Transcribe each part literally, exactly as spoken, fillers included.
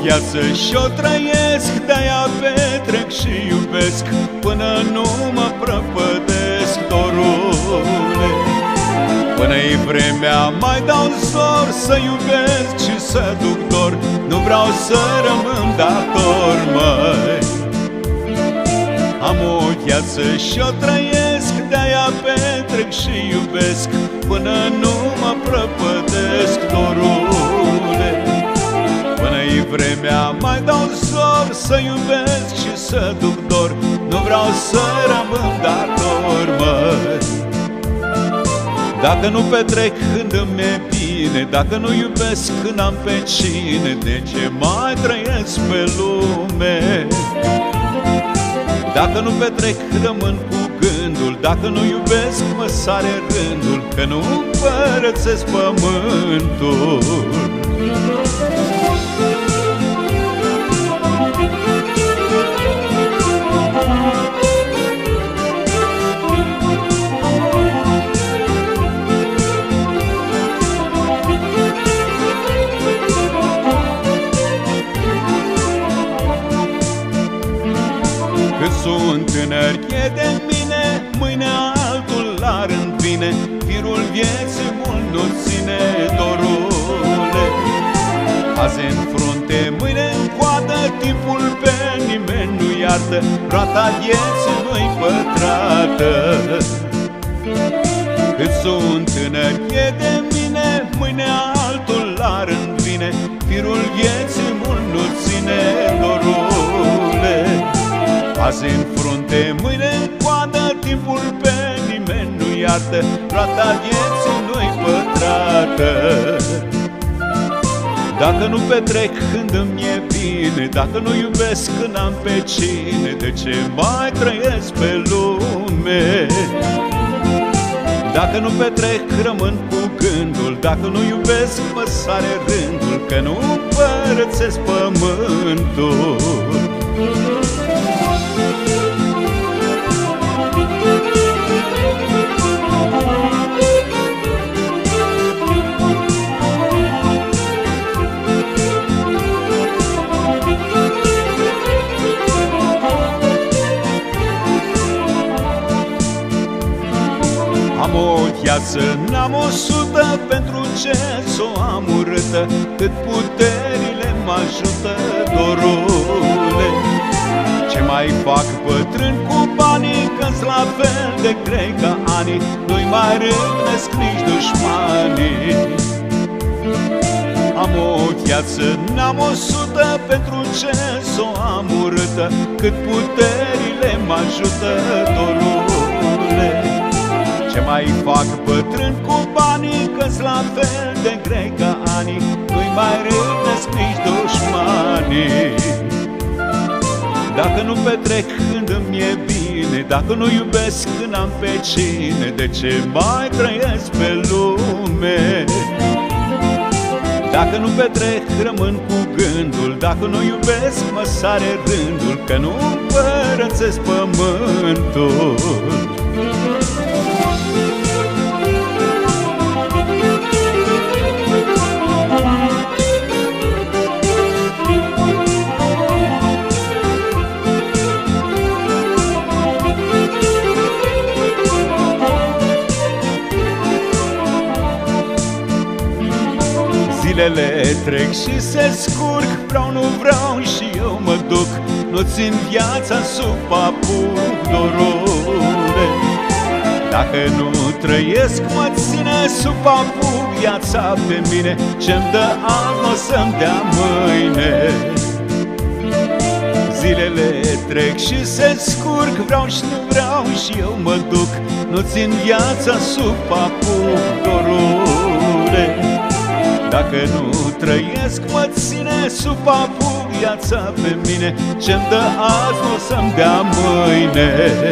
viață și-o trăiesc, de-aia petrec și iubesc, până nu mă prăpădesc, dorule. Până-i vremea mai dau zor să iubesc și să duc dor, nu vreau să rămân dator, măi. Am o viață și-o trăiesc, de-aia petrec și iubesc, până nu mă prăpădesc, dorule. Până-i vremea mai dau zor să iubesc și să duc dor, nu vreau să rămân dator, măi. Dacă nu petrec când îmi e bine, dacă nu iubesc când am pe cine, de ce mai trăiesc pe lume? Dacă nu petrec, rămân cu gândul, dacă nu iubesc, mă sare rândul, că nu părățesc pământul. Cât sunt tânăr e de mine, mâine altul la rând vine, firul vieții mult nu ține, dorule. Azi în frunte, mâine în coadă, timpul pe nimeni nu iartă, roata vieții nu-i pătrată. Cât sunt tânăr e de mine, mâine altul la rând vine, firul vieții mult nu ține, dorule. Azi în frunte, mâine în coadă, timpul pe nimeni nu iartă, roata vieții nu-i pătrată. Dacă nu petrec când îmi e bine, dacă nu iubesc când am pe cine, de ce mai trăiesc pe lume? Dacă nu petrec, rămân cu gândul, dacă nu iubesc, mă sare rândul, că nu părățesc pământul. Am o viață, n-am o sută, pentru ce s-o am urâtă, cât puterile mă ajută, dorule. Ce mai fac bătrân cu banii, că-s la fel de grei ca anii, nu-i mai râvnesc nici dușmanii. Am o viață, n-am o sută, pentru ce s-o am urâtă, cât puterile mă ajută, dorule. Ce mai fac bătrân cu banii, că-s la fel de grei ca anii, nu-i mai râvnesc nici dușmanii. Dacă nu petrec când îmi e bine, dacă nu iubesc când am pe cine, de ce mai trăiesc pe lume? Dacă nu petrec, rămân cu gândul, dacă nu iubesc, mă sare rândul, că nu părățesc pământul. Zilele trec și se scurg, vreau, nu vreau și eu mă duc, nu țin viața sub papuc, dorule. Dacă nu trăiesc, mă ține sub papuc viața pe mine, ce-mi dă azi n-o să-mi dea mâine. Zilele trec și se scurg, vreau și nu vreau și eu mă duc, nu țin viața sub papuc, dorule. Dacă nu trăiesc, mă ține sub papuc viața pe mine, ce-mi dă azi n-o să-mi dea mâine.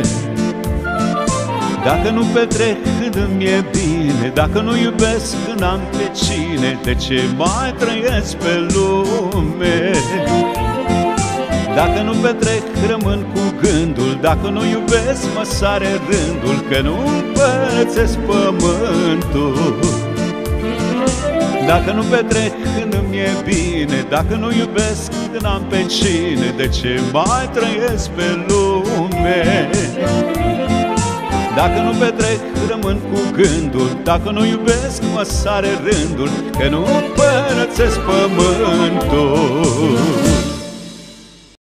Dacă nu petrec când îmi e bine, dacă nu iubesc când am pe cine, de ce mai trăiesc pe lume? Dacă nu petrec, rămân cu gândul, dacă nu iubesc, mă sare rândul, că nu împărățesc pământul. Dacă nu petrec când îmi mi-e bine. Dacă nu iubesc, n-am pe cine, de ce mai trăiesc pe lume? Dacă nu petrec, rămân cu gândul, dacă nu iubesc, mă sare rândul, că nu părățesc pământul.